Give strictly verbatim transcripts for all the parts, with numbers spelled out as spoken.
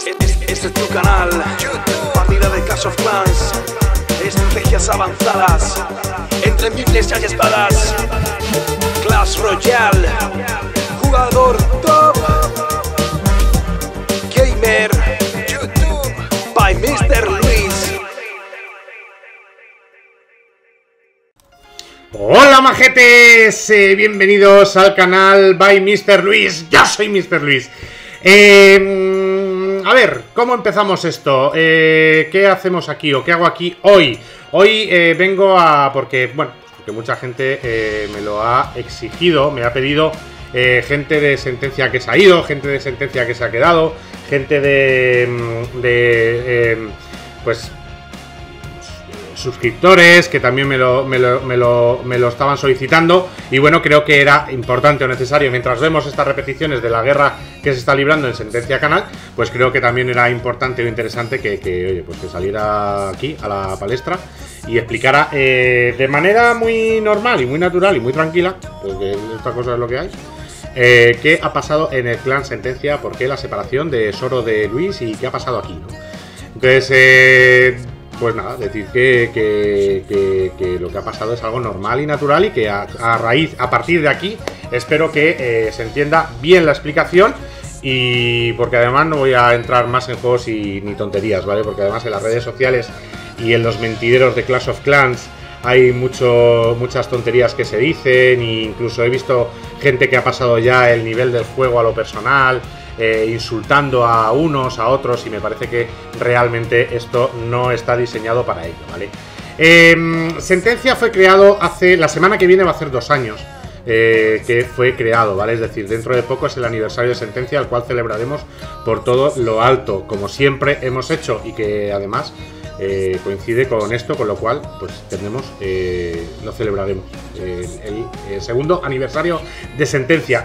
Este, este, este es tu canal, partida de Clash of Clans, estrategias avanzadas, entre miles y espadas, Clash Royale, jugador top, gamer, YouTube, by mister Luis. Hola majetes, eh, bienvenidos al canal by mister Luis. Yo soy mister Luis. Eh, a ver, ¿cómo empezamos esto? Eh, ¿Qué hacemos aquí o qué hago aquí hoy? Hoy eh, vengo a... porque, bueno, porque mucha gente eh, me lo ha exigido, me ha pedido eh, gente de sentencia que se ha ido, gente de sentencia que se ha quedado, gente de... de eh, pues... suscriptores que también me lo, me, lo, me, lo, me lo estaban solicitando. Y bueno, creo que era importante o necesario, mientras vemos estas repeticiones de la guerra que se está librando en Sentencia Canal, pues creo que también era importante o interesante que, que oye, pues que saliera aquí a la palestra y explicara eh, de manera muy normal y muy natural y muy tranquila, porque esta cosa es lo que hay, eh, qué ha pasado en el clan Sentencia, por qué la separación de Soro de Luis y qué ha pasado aquí, ¿no? Entonces, eh... pues nada, decir que, que, que, que lo que ha pasado es algo normal y natural y que a, a raíz, a partir de aquí, espero que eh, se entienda bien la explicación. Y porque además no voy a entrar más en juegos y ni tonterías, ¿vale? Porque además en las redes sociales y en los mentideros de Clash of Clans hay mucho, muchas tonterías que se dicen, e incluso he visto gente que ha pasado ya el nivel del juego a lo personal, Eh, insultando a unos, a otros, y me parece que realmente esto no está diseñado para ello, ¿vale? Eh, Sentencia fue creado hace... la semana que viene va a hacer dos años eh, que fue creado, ¿vale? Es decir, dentro de poco es el aniversario de Sentencia, al cual celebraremos por todo lo alto, como siempre hemos hecho, y que además eh, coincide con esto, con lo cual pues tendremos, eh, lo celebraremos, eh, el, el segundo aniversario de Sentencia.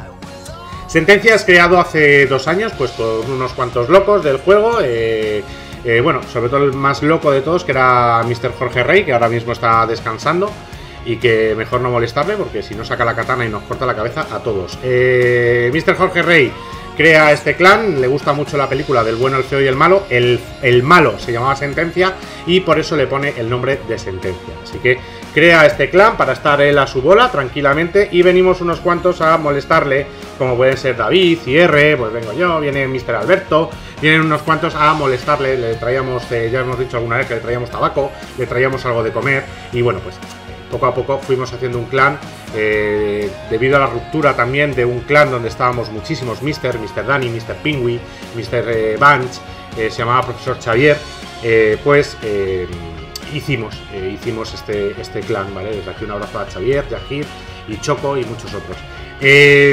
Sentencia es creado hace dos años, pues por unos cuantos locos del juego, eh, eh, bueno, sobre todo el más loco de todos, que era mister Jorge Rey, que ahora mismo está descansando, y que mejor no molestarle, porque si no saca la katana y nos corta la cabeza a todos. Eh, mister Jorge Rey crea este clan, le gusta mucho la película del bueno, el feo y el malo, el, el malo se llamaba Sentencia, y por eso le pone el nombre de Sentencia, así que crea este clan para estar él a su bola tranquilamente, y venimos unos cuantos a molestarle, como pueden ser David, I R, pues vengo yo, viene mister Alberto, vienen unos cuantos a molestarle, le traíamos, eh, ya hemos dicho alguna vez que le traíamos tabaco, le traíamos algo de comer, y bueno, pues poco a poco fuimos haciendo un clan, eh, debido a la ruptura también de un clan donde estábamos muchísimos, mister, mister Dani, mister Pingui, mister eh, Bunch, eh, se llamaba profesor Xavier, eh, pues... Eh, Hicimos, eh, hicimos este, este clan, ¿vale? Desde aquí un abrazo a Xavier, Yahir y Choco y muchos otros. Eh,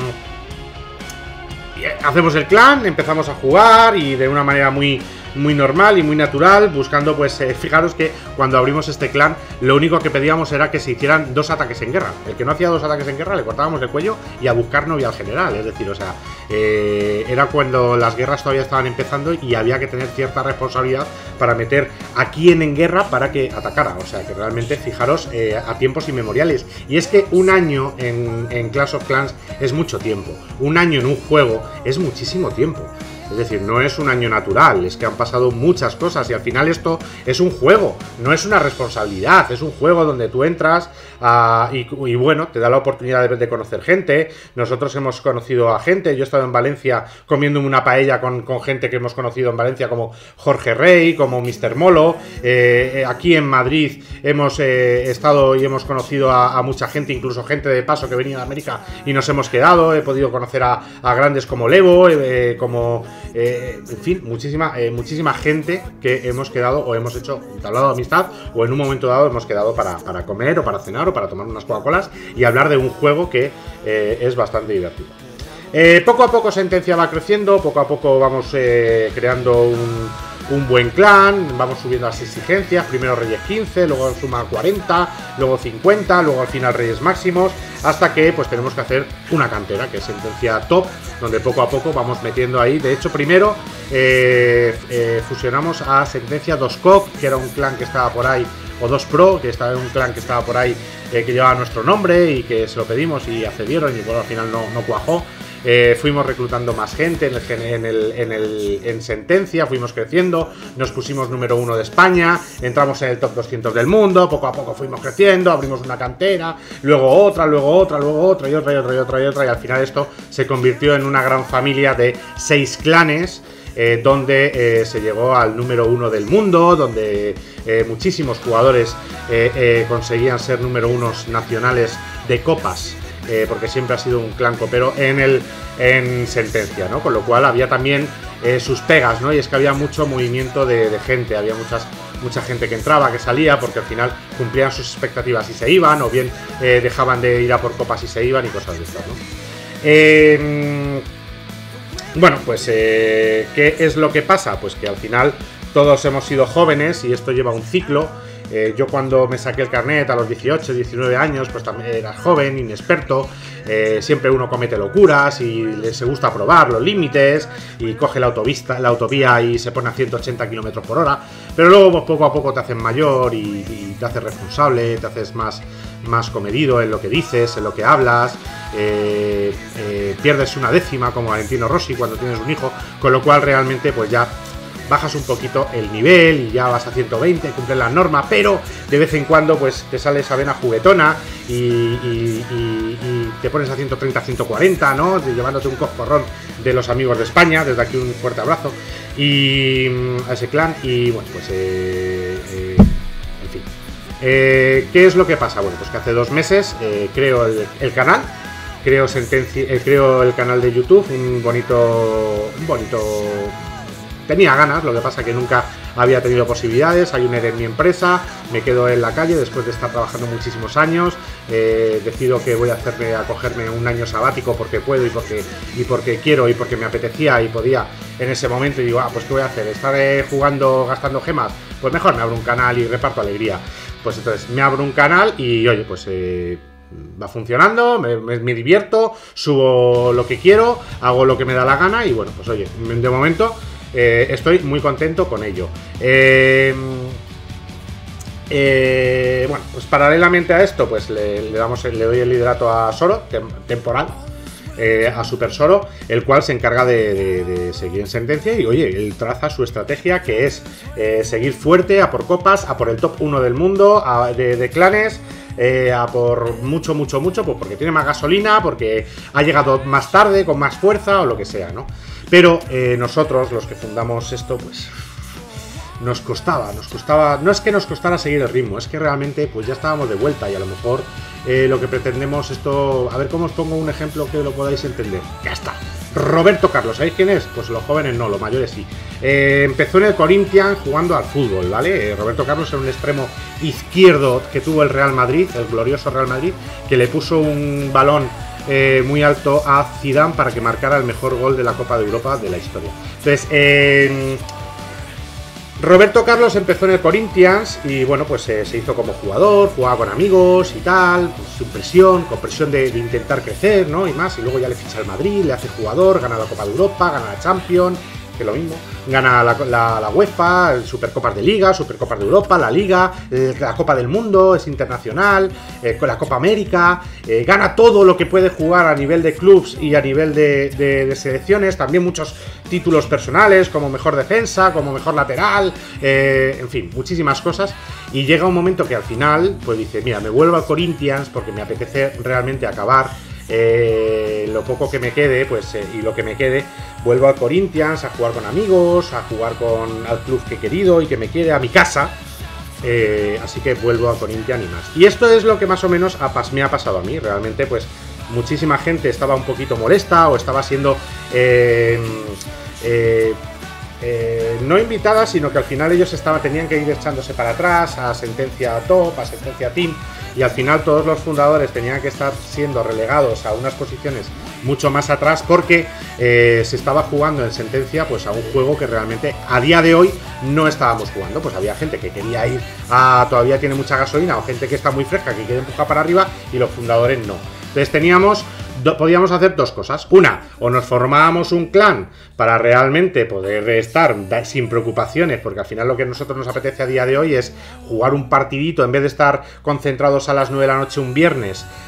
hacemos el clan, empezamos a jugar y de una manera muy, muy normal y muy natural, buscando, pues, eh, fijaros que cuando abrimos este clan, lo único que pedíamos era que se hicieran dos ataques en guerra. El que no hacía dos ataques en guerra le cortábamos el cuello y a buscar novia al general, es decir, o sea, eh, era cuando las guerras todavía estaban empezando y había que tener cierta responsabilidad para meter a quien en guerra para que atacara, o sea, que realmente, fijaros, eh, a tiempos inmemoriales. Y es que un año en, en Clash of Clans es mucho tiempo, un año en un juego es muchísimo tiempo. Es decir, no es un año natural, es que han pasado muchas cosas y al final esto es un juego, no es una responsabilidad, es un juego donde tú entras uh, y, y bueno, te da la oportunidad de, de conocer gente. Nosotros hemos conocido a gente, yo he estado en Valencia comiéndome una paella con, con gente que hemos conocido en Valencia como Jorge Rey, como mister Molo, eh, aquí en Madrid hemos eh, estado y hemos conocido a, a mucha gente, incluso gente de paso que venía de América y nos hemos quedado, he podido conocer a, a grandes como Levo, eh, como... Eh, en fin, muchísima, eh, muchísima gente que hemos quedado o hemos hecho tablado de amistad o en un momento dado hemos quedado para, para comer o para cenar o para tomar unas Coca-Colas y hablar de un juego que eh, es bastante divertido. Eh, poco a poco Sentencia va creciendo, poco a poco vamos eh, creando un, un buen clan, vamos subiendo las exigencias, primero Reyes quince, luego suma cuarenta, luego cincuenta, luego al final Reyes máximos, hasta que pues tenemos que hacer una cantera, que es Sentencia Top, donde poco a poco vamos metiendo ahí. De hecho, primero eh, eh, fusionamos a Sentencia dos C O C, que era un clan que estaba por ahí, o dos Pro, que estaba en un clan que estaba por ahí, eh, que llevaba nuestro nombre y que se lo pedimos y accedieron y bueno, al final no, no cuajó. eh, fuimos reclutando más gente en, el, en, el, en, el, en Sentencia, fuimos creciendo, nos pusimos número uno de España, entramos en el top doscientos del mundo, poco a poco fuimos creciendo, abrimos una cantera, luego otra, luego otra, luego otra y otra y otra y otra y otra, y al final esto se convirtió en una gran familia de seis clanes, Eh, donde eh, se llegó al número uno del mundo, donde eh, muchísimos jugadores eh, eh, conseguían ser número unos nacionales de copas, eh, porque siempre ha sido un clan copero en, el, en Sentencia, ¿no? Con lo cual había también eh, sus pegas, ¿no? Y es que había mucho movimiento de, de gente, había muchas, mucha gente que entraba, que salía, porque al final cumplían sus expectativas y se iban, o bien eh, dejaban de ir a por copas y se iban y cosas de estas, ¿no? Eh, Bueno, pues, eh, ¿qué es lo que pasa? Pues que al final todos hemos sido jóvenes y esto lleva un ciclo. Eh, yo cuando me saqué el carnet a los dieciocho, diecinueve años, pues también era joven, inexperto. Eh, siempre uno comete locuras y les gusta probar los límites y coge la autovista, la autovía y se pone a ciento ochenta kilómetros por hora. Pero luego pues, poco a poco te haces mayor y, y te haces responsable, te haces más, más comedido en lo que dices, en lo que hablas. Eh, eh, pierdes una décima como Valentino Rossi cuando tienes un hijo, con lo cual realmente pues ya bajas un poquito el nivel y ya vas a ciento veinte, cumples la norma, pero de vez en cuando pues te sale esa vena juguetona y, y, y, y te pones a ciento treinta, ciento cuarenta, ¿no? Llevándote un coscorrón de los amigos de España, desde aquí un fuerte abrazo y a ese clan y bueno, pues eh, eh, en fin. Eh, ¿Qué es lo que pasa? Bueno, pues que hace dos meses eh, creo el, el canal, creo, sentencia, eh, creo el canal de YouTube, un bonito, un bonito... Tenía ganas, lo que pasa que nunca había tenido posibilidades. Hay un E R E en mi empresa, me quedo en la calle después de estar trabajando muchísimos años. Eh, decido que voy a hacerme a cogerme un año sabático porque puedo y porque, y porque quiero y porque me apetecía y podía en ese momento. Y digo, ah, pues ¿qué voy a hacer? ¿Estar eh, jugando, gastando gemas? Pues mejor me abro un canal y reparto alegría. Pues entonces me abro un canal y oye, pues... Eh, va funcionando, me, me, me divierto, subo lo que quiero, hago lo que me da la gana y bueno, pues oye, de momento eh, estoy muy contento con ello. Eh, eh, bueno, pues paralelamente a esto, pues le, le, damos, le doy el liderato a Soro, tem, temporal, eh, a Super Soro, el cual se encarga de, de, de seguir en Sentencia y oye, él traza su estrategia que es eh, seguir fuerte, a por copas, a por el top uno del mundo, a, de, de clanes. Eh, a por mucho, mucho, mucho, pues porque tiene más gasolina, porque ha llegado más tarde, con más fuerza o lo que sea, ¿no? Pero eh, nosotros, los que fundamos esto, pues nos costaba, nos costaba, no es que nos costara seguir el ritmo, es que realmente pues ya estábamos de vuelta y a lo mejor eh, lo que pretendemos esto, a ver cómo os pongo un ejemplo que lo podáis entender, ya está. Roberto Carlos, ¿sabéis quién es? Pues los jóvenes no, los mayores sí. Eh, empezó en el Corinthians jugando al fútbol, ¿vale? Eh, Roberto Carlos era un extremo izquierdo que tuvo el Real Madrid, el glorioso Real Madrid, que le puso un balón eh, muy alto a Zidane para que marcara el mejor gol de la Copa de Europa de la historia. Entonces, eh, Roberto Carlos empezó en el Corinthians y bueno, pues eh, se hizo como jugador, jugaba con amigos y tal, pues, sin presión, con presión de, de intentar crecer, ¿no? Y más, y luego ya le ficha al Madrid, le hace jugador, gana la Copa de Europa, gana la Champions, que es lo mismo, gana la, la, la UEFA, Supercopas de Liga, Supercopas de Europa, la Liga, eh, la Copa del Mundo, es internacional, eh, con la Copa América, eh, gana todo lo que puede jugar a nivel de clubs y a nivel de, de, de selecciones, también muchos títulos personales, como mejor defensa, como mejor lateral, eh, en fin, muchísimas cosas, y llega un momento que al final, pues dice, mira, me vuelvo al Corinthians porque me apetece realmente acabar Eh, lo poco que me quede, pues eh, y lo que me quede, vuelvo al Corinthians a jugar con amigos, a jugar con al club que he querido y que me quiere, a mi casa, eh, así que vuelvo al Corinthians y más. Y esto es lo que más o menos a, me ha pasado a mí, realmente pues muchísima gente estaba un poquito molesta o estaba siendo eh, eh, eh, no invitada, sino que al final ellos estaban, tenían que ir echándose para atrás a Sentencia Top, a Sentencia Team. Y al final todos los fundadores tenían que estar siendo relegados a unas posiciones mucho más atrás porque eh, se estaba jugando en Sentencia pues a un juego que realmente a día de hoy no estábamos jugando. Pues había gente que quería ir a todavía tiene mucha gasolina o gente que está muy fresca que quiere empujar para arriba y los fundadores no. Entonces teníamos, do, podíamos hacer dos cosas. Una, o nos formábamos un clan para realmente poder estar sin preocupaciones, porque al final lo que a nosotros nos apetece a día de hoy es jugar un partidito en vez de estar concentrados a las nueve de la noche un viernes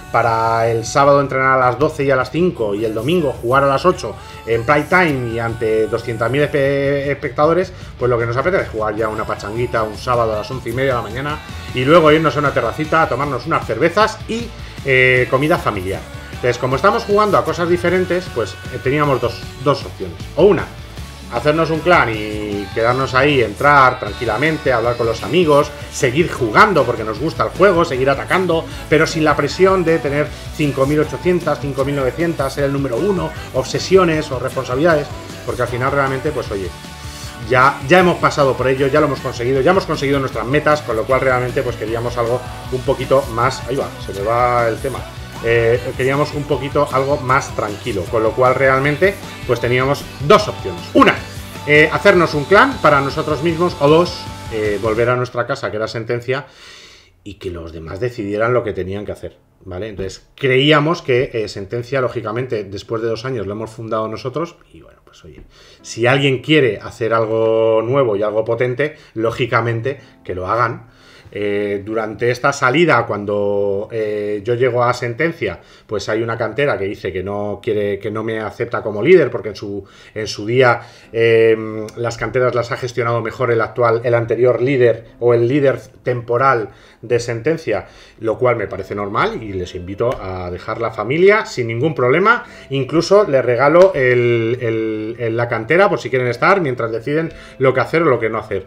para el sábado entrenar a las doce y a las cinco y el domingo jugar a las ocho en prime time y ante doscientos mil espectadores, pues lo que nos apetece es jugar ya una pachanguita un sábado a las once y media de la mañana y luego irnos a una terracita a tomarnos unas cervezas y eh, comida familiar. Entonces, como estamos jugando a cosas diferentes, pues eh, teníamos dos, dos opciones. O una, hacernos un clan y quedarnos ahí, entrar tranquilamente, hablar con los amigos, seguir jugando porque nos gusta el juego, seguir atacando, pero sin la presión de tener cinco mil ochocientos, cinco mil novecientos, ser el número uno, obsesiones o responsabilidades, porque al final realmente, pues oye, ya, ya hemos pasado por ello, ya lo hemos conseguido, ya hemos conseguido nuestras metas, con lo cual realmente pues queríamos algo un poquito más, ahí va, se me va el tema. Eh, queríamos un poquito algo más tranquilo, con lo cual realmente pues teníamos dos opciones. Una, eh, hacernos un clan para nosotros mismos, o dos, eh, volver a nuestra casa, que era Sentencia, y que los demás decidieran lo que tenían que hacer, ¿vale? Entonces creíamos que eh, Sentencia, lógicamente, después de dos años lo hemos fundado nosotros, y bueno, pues oye, si alguien quiere hacer algo nuevo y algo potente, lógicamente que lo hagan. Eh, durante esta salida, cuando eh, yo llego a Sentencia, pues hay una cantera que dice que no quiere, que no me acepta como líder, porque en su, en su día eh, las canteras las ha gestionado mejor el actual, el anterior líder o el líder temporal de Sentencia, lo cual me parece normal y les invito a dejar la familia sin ningún problema. Incluso les regalo el, el, el, la cantera por si quieren estar mientras deciden lo que hacer o lo que no hacer.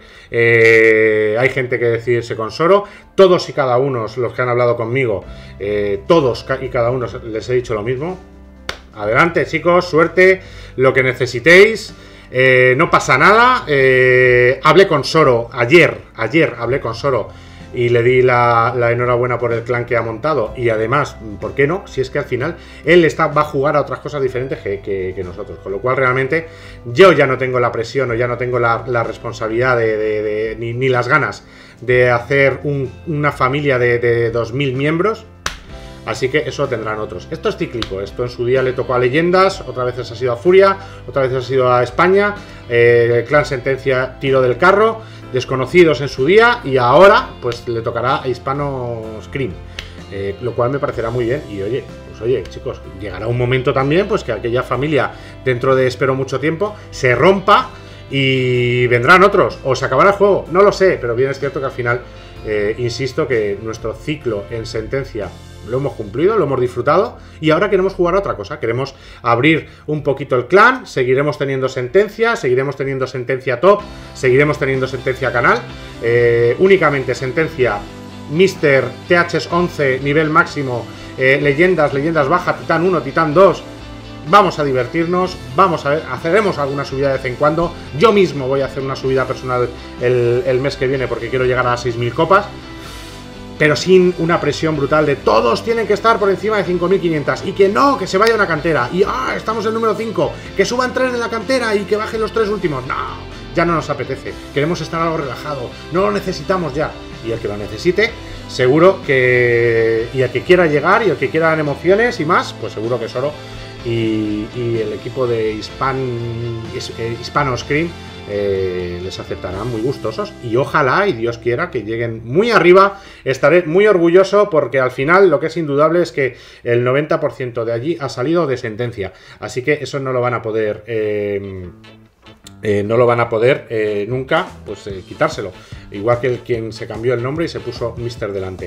Eh, hay gente que decidirse con Soro, todos y cada uno, los que han hablado conmigo, eh, todos y cada uno les he dicho lo mismo. Adelante, chicos, suerte, lo que necesitéis, eh, no pasa nada. Eh, hablé con Soro ayer, ayer hablé con Soro y le di la, la enhorabuena por el clan que ha montado, y además, ¿por qué no? Si es que al final él está, va a jugar a otras cosas diferentes que, que, que nosotros, con lo cual realmente yo ya no tengo la presión o ya no tengo la, la responsabilidad de, de, de, ni, ni las ganas de hacer un, una familia de, de dos mil miembros. Así que eso tendrán otros. Esto es cíclico. Esto en su día le tocó a Leyendas, otras veces ha sido a Furia, otras veces ha sido a España. Eh, el clan Sentencia tiró del carro, desconocidos en su día, y ahora pues le tocará a Hispano Scream. Eh, lo cual me parecerá muy bien. Y oye, pues oye, chicos, llegará un momento también pues que aquella familia, dentro de espero mucho tiempo, se rompa y vendrán otros. O se acabará el juego, no lo sé, pero bien es cierto que al final, eh, insisto que nuestro ciclo en Sentencia lo hemos cumplido, lo hemos disfrutado y ahora queremos jugar a otra cosa. Queremos abrir un poquito el clan, seguiremos teniendo Sentencia, seguiremos teniendo Sentencia Top, seguiremos teniendo Sentencia Canal, eh, únicamente Sentencia, Mister T H once, nivel máximo, eh, Leyendas, Leyendas Baja, Titán uno, Titán dos. Vamos a divertirnos, vamos a ver, haceremos alguna subida de vez en cuando. Yo mismo voy a hacer una subida personal el, el mes que viene porque quiero llegar a las seis mil copas, pero sin una presión brutal de todos tienen que estar por encima de cinco mil quinientos y que no, que se vaya una cantera y ah, estamos en el número cinco, que suban tres en la cantera y que bajen los tres últimos. No, ya no nos apetece, queremos estar algo relajado, no lo necesitamos ya. Y el que lo necesite, seguro que, y el que quiera llegar y el que quiera dar emociones y más, pues seguro que Soro y, y el equipo de Hispan, Hispano Scream Eh, les aceptarán muy gustosos y ojalá y Dios quiera que lleguen muy arriba. Estaré muy orgulloso porque al final lo que es indudable es que el noventa por ciento de allí ha salido de Sentencia, así que eso no lo van a poder eh, eh, no lo van a poder eh, nunca pues eh, quitárselo, igual que el, quien se cambió el nombre y se puso Mister delante.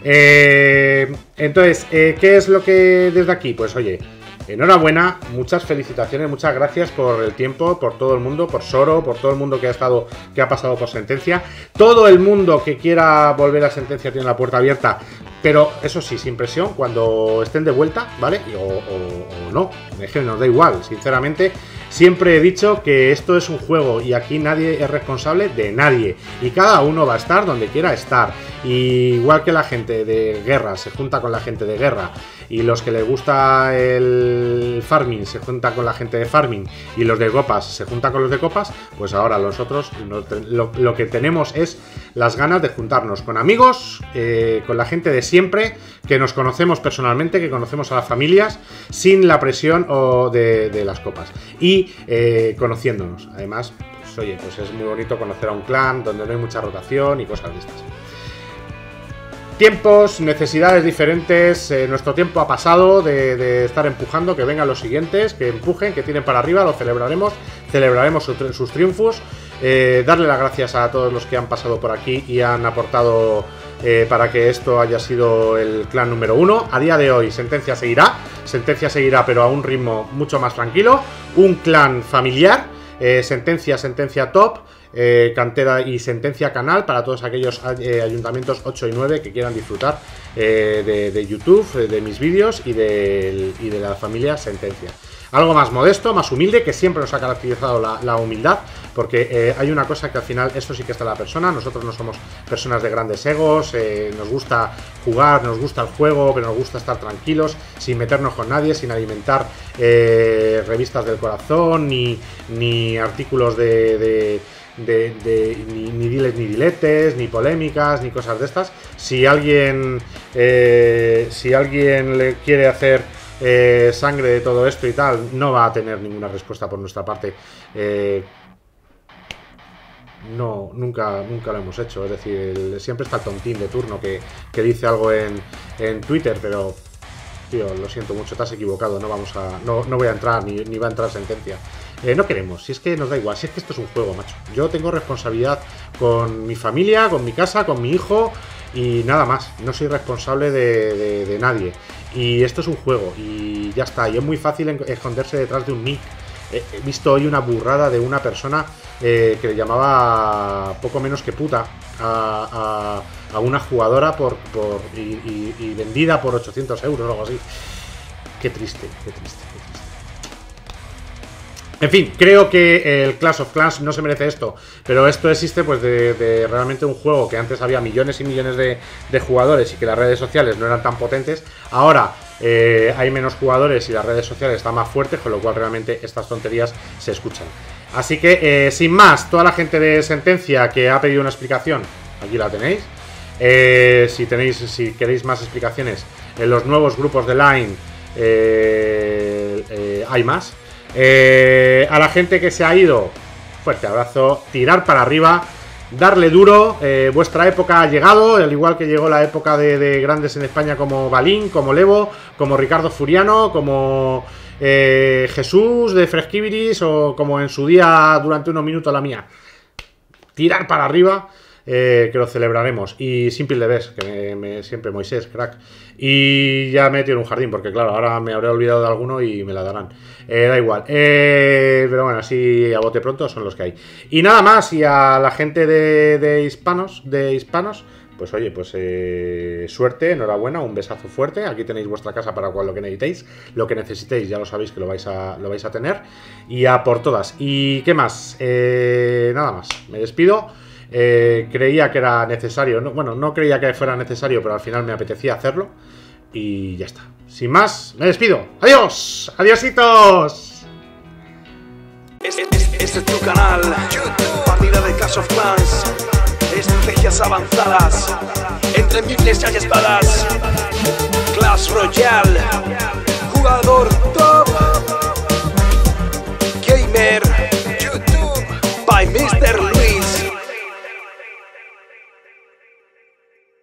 eh, entonces eh, ¿qué es lo que desde aquí? Pues oye, enhorabuena, muchas felicitaciones, muchas gracias por el tiempo, por todo el mundo, por Soro, por todo el mundo que ha estado, que ha pasado por Sentencia. Todo el mundo que quiera volver a Sentencia tiene la puerta abierta, pero eso sí, sin presión, cuando estén de vuelta, ¿vale? O, o, o no, es que nos da igual, sinceramente. Siempre he dicho que esto es un juego y aquí nadie es responsable de nadie y cada uno va a estar donde quiera estar. Y igual que la gente de guerra se junta con la gente de guerra y los que les gusta el farming se junta con la gente de farming y los de copas se juntan con los de copas, pues ahora nosotros lo, lo que tenemos es las ganas de juntarnos con amigos, eh, con la gente de siempre, que nos conocemos personalmente, que conocemos a las familias sin la presión o de, de las copas y eh, conociéndonos. Además, pues oye, pues es muy bonito conocer a un clan donde no hay mucha rotación y cosas de estas. Tiempos, necesidades diferentes, eh, nuestro tiempo ha pasado de, de estar empujando, que vengan los siguientes, que empujen, que tiren para arriba, lo celebraremos, celebraremos su, sus triunfos, eh, darle las gracias a todos los que han pasado por aquí y han aportado eh, para que esto haya sido el clan número uno. A día de hoy Sentencia seguirá, Sentencia seguirá pero a un ritmo mucho más tranquilo, un clan familiar, eh, Sentencia, Sentencia top, Eh, Cantera y Sentencia Canal para todos aquellos eh, ayuntamientos ocho y nueve que quieran disfrutar eh, de, de YouTube, de mis vídeos y de, y de la familia Sentencia. Algo más modesto, más humilde, que siempre nos ha caracterizado la, la humildad, porque eh, hay una cosa que al final, esto sí que está en la persona, nosotros no somos personas de grandes egos, eh, nos gusta jugar, nos gusta el juego, pero nos gusta estar tranquilos, sin meternos con nadie, sin alimentar eh, revistas del corazón, ni, ni artículos de... de De, de, ni, ni diles ni diletes, ni polémicas, ni cosas de estas. Si alguien eh, si alguien le quiere hacer eh, sangre de todo esto y tal, no va a tener ninguna respuesta por nuestra parte. Eh, no, nunca, nunca lo hemos hecho. Es decir, el, siempre está el tontín de turno que, que dice algo en, en Twitter, pero tío, lo siento mucho, te has equivocado, no vamos a. No, no voy a entrar, ni, ni va a entrar Sentencia. Eh, no queremos, si es que nos da igual, si es que esto es un juego, macho. Yo tengo responsabilidad con mi familia, con mi casa, con mi hijo y nada más. No soy responsable de, de, de nadie. Y esto es un juego y ya está. Y es muy fácil esconderse detrás de un nick. He visto hoy una burrada de una persona eh, que le llamaba poco menos que puta a, a, a una jugadora por, por y, y, y vendida por ochocientos euros o algo así. Qué triste, qué triste, qué triste. En fin, creo que el Clash of Clans no se merece esto, pero esto existe pues de, de realmente un juego que antes había millones y millones de, de jugadores y que las redes sociales no eran tan potentes. Ahora eh, hay menos jugadores y las redes sociales están más fuertes, con lo cual realmente estas tonterías se escuchan. Así que, eh, sin más, toda la gente de Sentencia que ha pedido una explicación, aquí la tenéis. Eh, si tenéis, si queréis más explicaciones en los nuevos grupos de Line, eh, eh, hay más. Eh, a la gente que se ha ido, fuerte abrazo, tirar para arriba, darle duro, eh, vuestra época ha llegado, al igual que llegó la época de, de grandes en España como Balín, como Levo, como Ricardo Furiano, como eh, Jesús de Fresquibiris o como en su día durante unos minutos la mía. Tirar para arriba. Eh, que lo celebraremos. Y Simple de Bes, que me, me, siempre Moisés, crack. Y ya me he metido en un jardín, porque claro, ahora me habré olvidado de alguno y me la darán. Eh, da igual. Eh, pero bueno, así a bote pronto son los que hay. Y nada más, y a la gente de, de hispanos, de hispanos, pues oye, pues eh, suerte, enhorabuena, un besazo fuerte. Aquí tenéis vuestra casa para lo que necesitéis. Lo que necesitéis ya lo sabéis que lo vais a, lo vais a tener. Y a por todas. ¿Y qué más? Eh, nada más, me despido. Eh, creía que era necesario, no, bueno, no creía que fuera necesario, pero al final me apetecía hacerlo. Y ya está. Sin más, me despido. ¡Adiós! ¡Adiósitos! Este, este, este es tu canal, partida de Clash of Clans, estrategias avanzadas, entre miles y espadas, Clash Royale, jugador top.